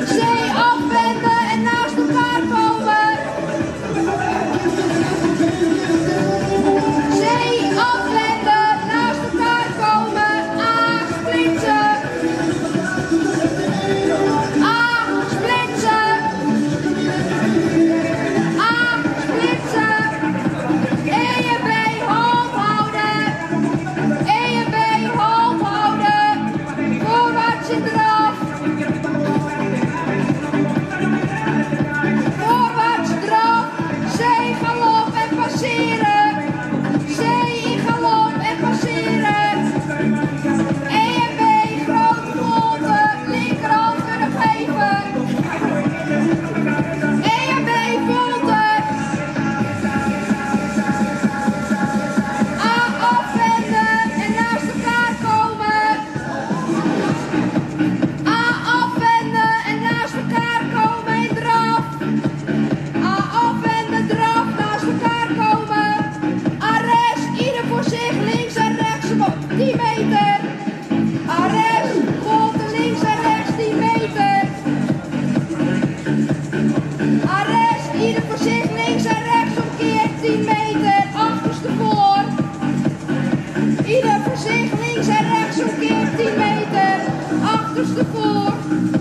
Achterstevoor.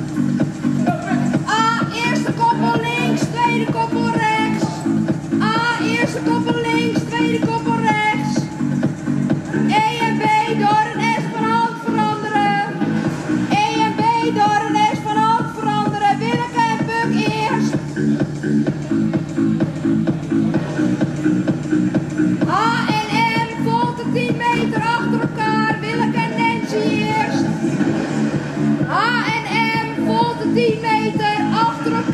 A, eerste koppel links, tweede koppel rechts. A, eerste koppel links, tweede koppel rechts. E en B door een S van hand veranderen. E en B door een S van hand veranderen. Willeke en Puk eerst. H en M volte 10 meter achter elkaar. Willeke en Nancy eerst. H en M volte 10 meter achter elkaar.